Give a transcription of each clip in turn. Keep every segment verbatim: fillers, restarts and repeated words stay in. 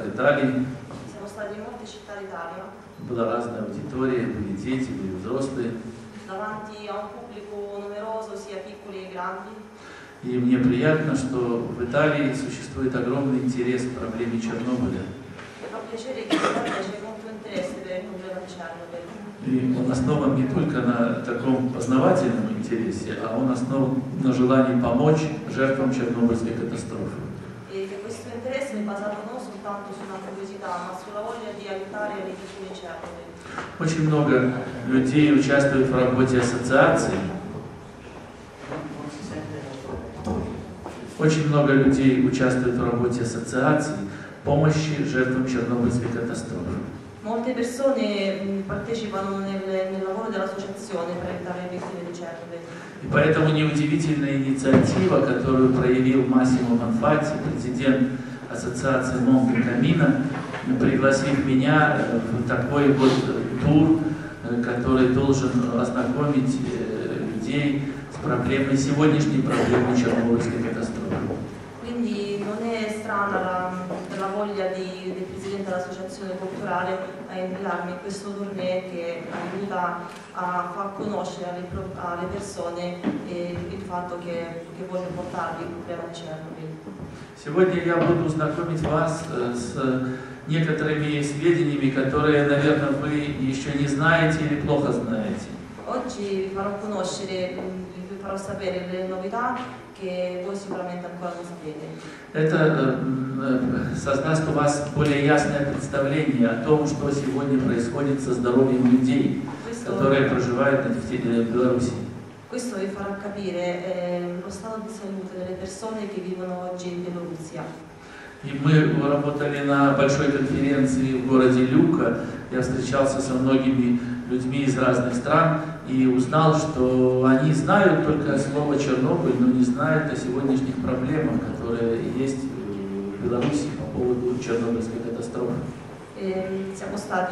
Италии. Siamo stati in molte città d'Italia. Была разная аудитория, были дети, были взрослые. Davanti a un pubblico numeroso, sia piccoli che grandi. И мне приятно, что в Италии существует огромный интерес к проблеме Чернобыля. Fa piacere che in Italia c'è molto interesse per il problema di Chernobyl. И он основан не только на таком познавательном интересе, а он основан на желании помочь жертвам Чернобыльской катастрофы. E che questo interesse è basato non soltanto sulla curiosità, ma sulla voglia di aiutare le vittime di Chernobyl. Очень много людей участвуют в работе ассоциаций. Очень много людей участвуют в работе ассоциаций помощи жертвам Чернобыльской катастрофы. Molte persone partecipano nel, nel lavoro dell'associazione per aiutare le vittime di Chernobyl. И поэтому неудивительная инициатива, которую проявил Массимо Манфати, президент ассоциации Монте Камино, пригласив меня в такой вот тур, который должен ознакомить людей с проблемой, сегодняшней проблемой Чернобыльской катастрофы. Quindi non è strana la, la voglia di, del presidente dell'associazione culturale a invitarmi in questo tournée che aiuta a far conoscere alle, alle persone eh, il fatto che, che voglio portarvi il problema di Chernobyl. Сегодня я буду знакомить вас с некоторыми сведениями, которые, наверное, вы еще не знаете или плохо знаете. Oggi vi farò conoscere, vi farò sapere le novità che voi sicuramente ancora non sapete. Это э, создаст у вас более ясное представление о том, что сегодня происходит со здоровьем людей, Questo, которые проживают на территории Беларуси. questo vi farà capire eh, lo stato di salute delle persone che vivono oggi in Bielorussia. И мы работали на большой конференции в городе Люка. Я встречался со многими людьми из разных стран и узнал, что они знают только слово Чернобыль, но не знают о сегодняшних проблемах, которые есть в Беларуси по поводу Чернобыльской катастрофы. Eh, siamo stati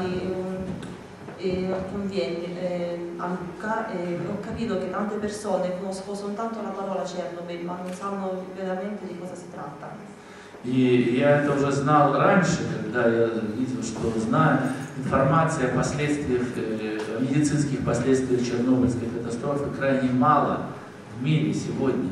in un convegno eh, a Lucca e ho capito che tante persone conoscono soltanto la parola Chernobyl, ma non sanno veramente di cosa si tratta. И я это уже знал раньше, когда я видел, что знаю информации о последствиях, о медицинских последствиях Чернобыльской катастрофы крайне мало в мире сегодня.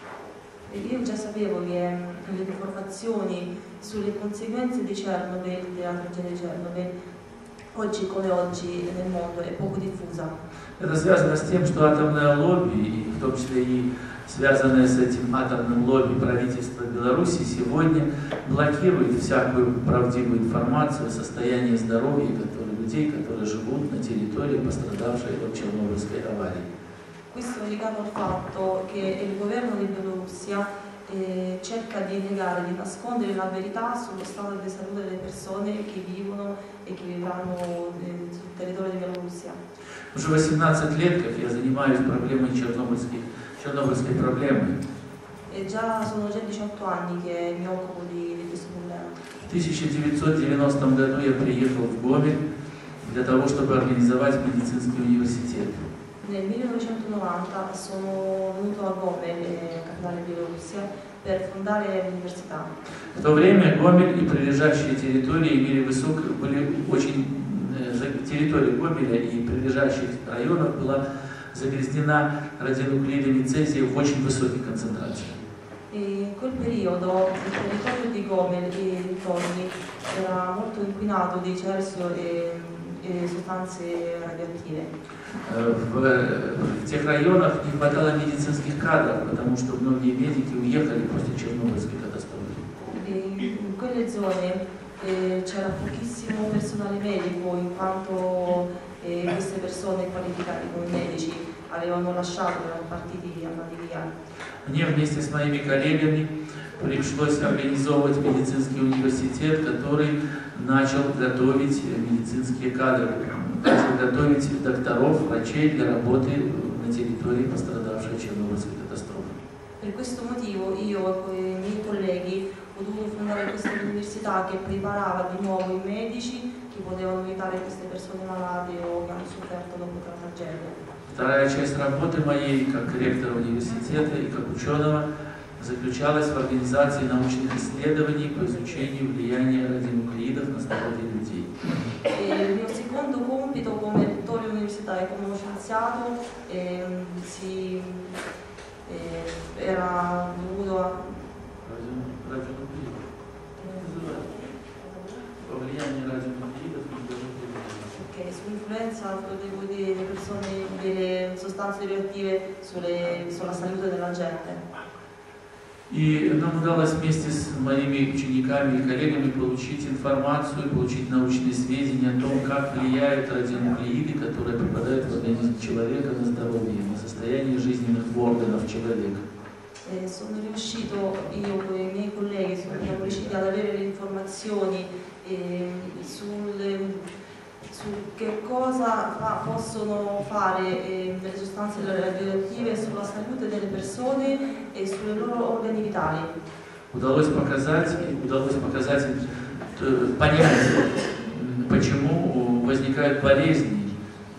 Io già sapevo che le informazioni sulle conseguenze di Chernobyl, della tragedia di Chernobyl, oggi come oggi nel mondo è poco diffusa. Это связано с тем, что атомное лобби, и в том числе и связанное с этим атомным лобби правительство Беларуси, сегодня блокирует всякую правдивую информацию о состоянии здоровья которые, людей, которые живут на территории, пострадавшей от Чернобыльской аварии. Questo è legato al fatto che il governo di Bielorussia eh, cerca di negare, di nascondere la verità sullo stato di salute delle persone che vivono e che vivranno eh, sul territorio di Bielorussia. Уже восемнадцать лет, как я занимаюсь проблемой Чернобыльской, Чернобыльской проблемой. E già sono già diciotto anni che mi occupo di, di questo problema. В тысяча девятьсот девяностом году я приехал в Гомель для того, чтобы организовать медицинский университет. Nel millenovecentonovanta sono venuto a Gomel, capitale Bielorussia, per fondare l'università. В то время Гомель и прилежащие территории имели высок, были очень территория Гомеля и прилежащих районов была загрязнена радионуклидами цезия в очень высоких концентрациях. In quel periodo il territorio di Gomel e dintorni era molto inquinato di celsio e, e sostanze radioattive. В, в тех rайонах не хватало медицинских кадров, потому что многие медики уехали после Чернобыльской катастрофы. In quelle zone eh, c'era pochissimo personale medico, in quanto eh, queste persone qualificate come medici avevano lasciato, erano partiti, andati via. Мне вместе с моими коллегами пришлось организовывать медицинский университет, который начал готовить медицинские кадры, начал готовить докторов, врачей для работы на территории пострадавшей Чернобыльской катастрофы. Per questo motivo io e i miei colleghi ho dovuto fondare questa università che preparava di nuovo i medici che potevano aiutare queste persone malate o che hanno sofferto dopo la tragedia. Вторая часть работы моей как ректора университета и как ученого заключалась в организации научных исследований по изучению влияния радионуклидов свободе людей. E il mio secondo compito come rettore universitario e come scienziato eh, si, eh, era dovuto a влияние радионуклидов. Okay, sull'influenza delle persone, delle sostanze radioattive sulle, sulla salute della gente. И нам удалось вместе с моими учениками и коллегами получить информацию, получить научные сведения о том, как влияют радионуклеиды, которые попадают в организм человека на здоровье, на состояние жизненных органов человека. E sono riuscito, io con i miei colleghi, siamo riusciti ad avere le informazioni eh, sul, su che cosa fa, possono fare eh, le sostanze radioattive sulla salute delle persone e sulle loro organi vitali. Удалось показать, удалось показать, понять, почему возникают болезни,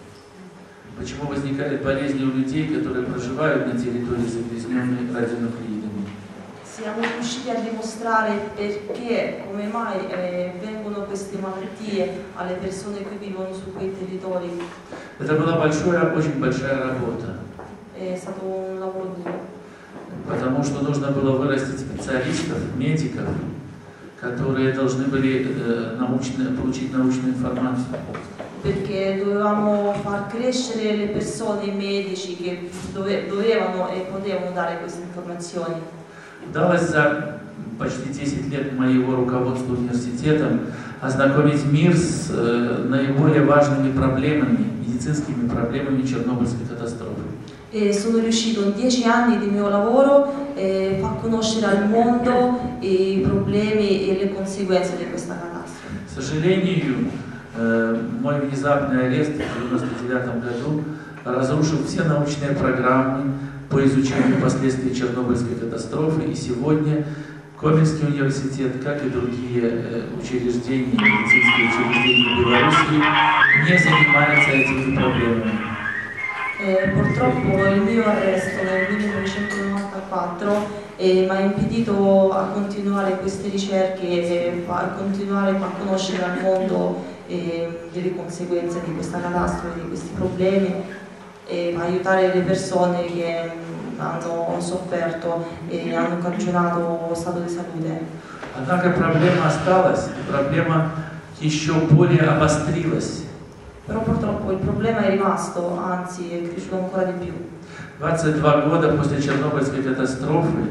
почему возникают болезни у людей, которые проживают на территории, загрязненной радионуклеидами. Siamo riusciti a dimostrare perché, come mai eh, vengono queste malattie alle persone che vivono su quei territori. Это была большая, очень большая работа. È stato un lavoro duro. Потому что нужно было вырастить специалистов, медиков, которые должны были э, научно, получить научную информацию. Perché dovevamo far crescere le persone, i medici che dove, dovevano e potevano dare queste informazioni. Удалось за почти десять лет моего руководства университетом ознакомить мир с э, наиболее важными проблемами, медицинскими проблемами Чернобыльской катастрофы. E sono riuscito in dieci anni di mio lavoro eh, a far conoscere al mondo i problemi e le conseguenze di questa catastrofe. К сожалению, э, мой внезапный арест в девяносто девятом году разрушил все научные программы по изучению последствий Чернобыльской катастрофы, и сегодня Коменский университет, как и другие э, учреждения, медицинские учреждения Беларуси, не занимаются этими проблемами. Eh, purtroppo il mio arresto nel millenovecentonovantaquattro eh, mi ha impedito a continuare queste ricerche e a continuare a conoscere al mondo eh, delle conseguenze di questa catastrofe, di questi problemi e aiutare le persone che mh, hanno sofferto e hanno cagionato stato di salute. Однако проблема осталась, проблема еще более обострилась. Però purtroppo il problema è rimasto, anzi è cresciuto ancora di più. двадцать два года после Чернобыльской катастрофы,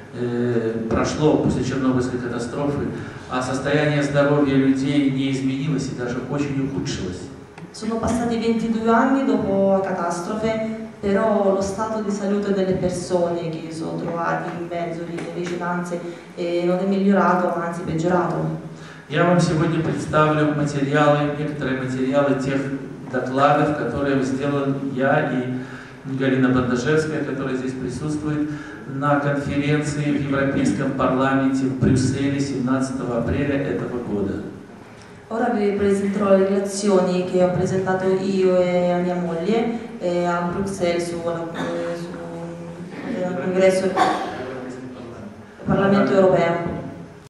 э, прошло после Чернобыльской катастрофы, а состояние здоровья людей не изменилось и даже очень ухудшилось. Sono passati ventidue anni dopo la catastrofe, però lo stato di salute delle persone che sono trovati in mezzo alle vicinanze eh, non è migliorato, anzi peggiorato. Я вам сегодня представлю материалы, некоторые материалы тех докладов, которые сделал я и Галина Бандажевская, которая здесь присутствует, на конференции в Европейском парламенте в Брюсселе семнадцатого апреля этого года. Ora vi presenterò le relazioni che ho presentato io e a mia moglie eh, a Bruxelles sul su, su, congresso del Parlamento europeo.